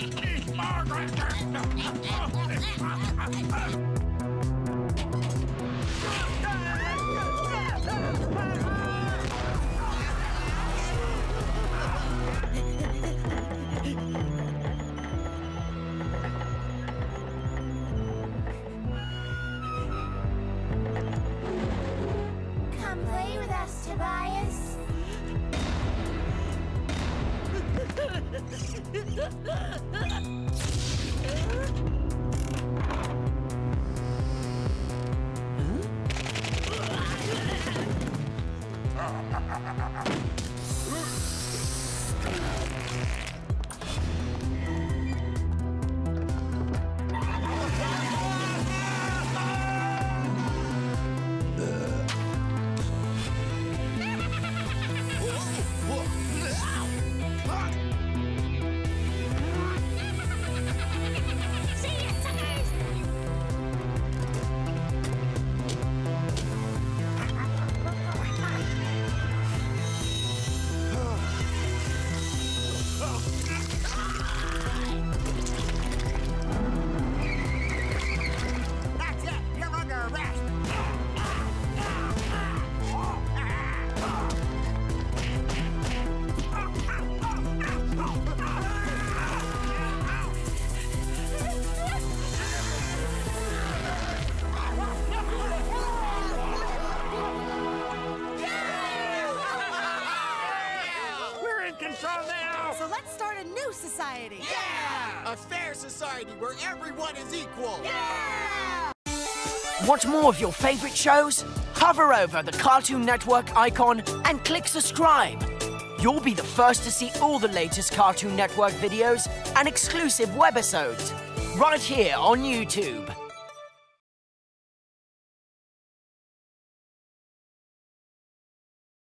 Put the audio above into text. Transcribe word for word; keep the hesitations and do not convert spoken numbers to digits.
Come play with us, Tobias. So let's start a new society. Yeah! A fair society where everyone is equal. Yeah! Want more of your favorite shows? Hover over the Cartoon Network icon and click subscribe. You'll be the first to see all the latest Cartoon Network videos and exclusive webisodes right here on YouTube.